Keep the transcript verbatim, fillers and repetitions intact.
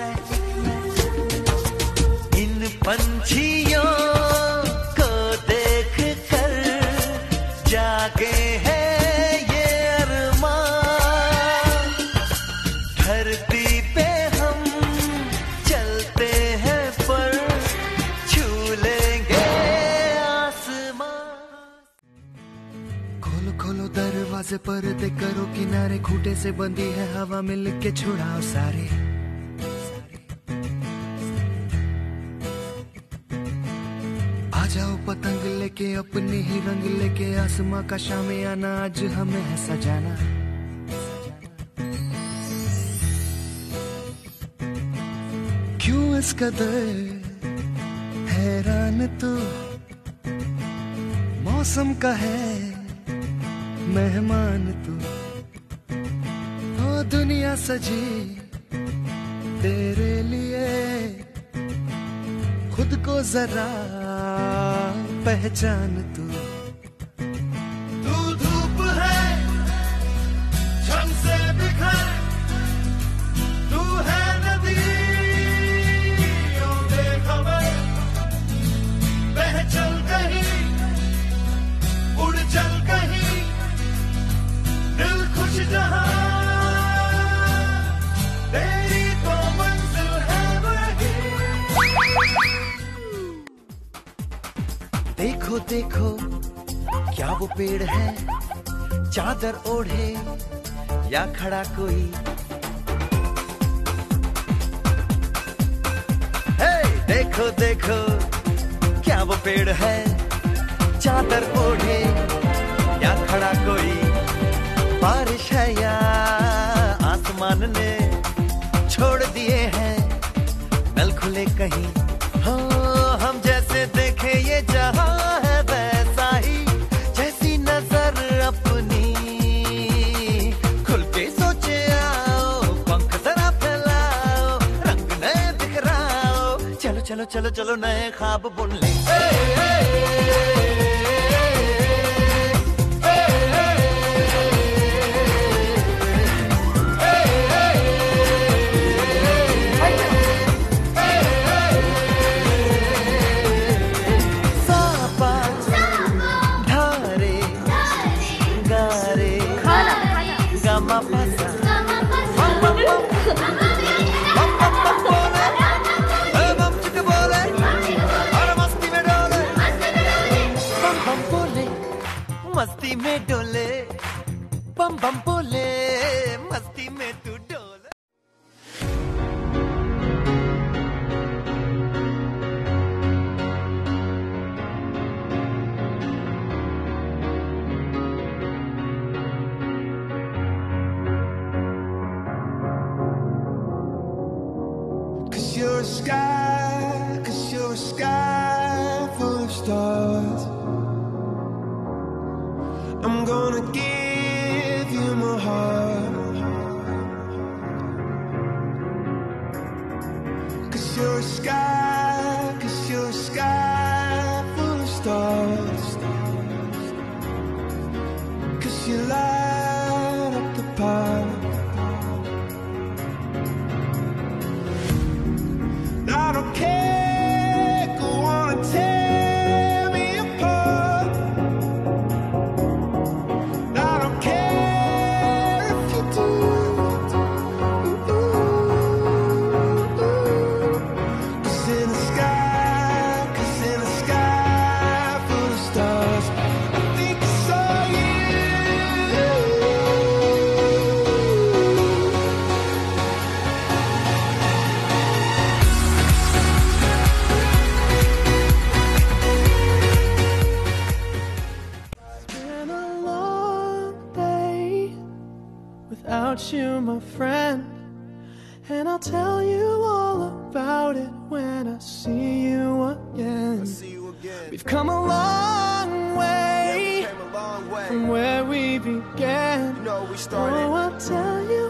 इन पंछियों को देख कर जागे हैं ये अरमान, धरती पे हम चलते हैं पर छू लेंगे आसमान। खोलो खोलो दरवाजे पर्दे करो किनारे, खूंटे से बंदी है हवा मिल के छुड़ाओ सारे। आ जाओ पतंग लेके अपने ही रंग लेके, आसमां का शामियाना आज हमें है सजाना। क्यों इस कदर हैरान तू, मौसम का है मेहमान तू। ओ दुनिया सजी तेरे लिए, खुद को जरा पहचान तू। तू धूप है झम से बिखर, तू है नदी ओ बेखबर, बह चल कहीं उड़ चल कहीं, दिल खुश जहां तेरी तो मंजिल है वही। देखो देखो क्या वो पेड़ है, चादर ओढ़े या खड़ा कोई। हे देखो देखो क्या वो पेड़ है, चादर ओढ़े या खड़ा कोई। बारिश है या आसमान ने छोड़ दिए हैं नल खुले कहीं। हाँ हम जैसे देखे ये जहां है वैसा ही, जैसी नजर अपनी खुल के सोचे आओ, पंख जरा फैलाओ, रंग नए बिखराओ। चलो चलो चलो चलो नए ख्वाब बुन ले। मस्ती में डोले बम बम बोले, मस्ती में तू डोले। Cause you're a sky, cause you're a sky full of stars. I'm gonna give you my heart, cause you're a sky, cause you're a sky full of stars, cause you light up the path. I don't care, go on and tear me apart. Without you, my friend, and I'll tell you all about it when I see you again. I see you again. We've come a long way, yeah, we came a long way from where we began. You know, we started. Oh, I'll tell you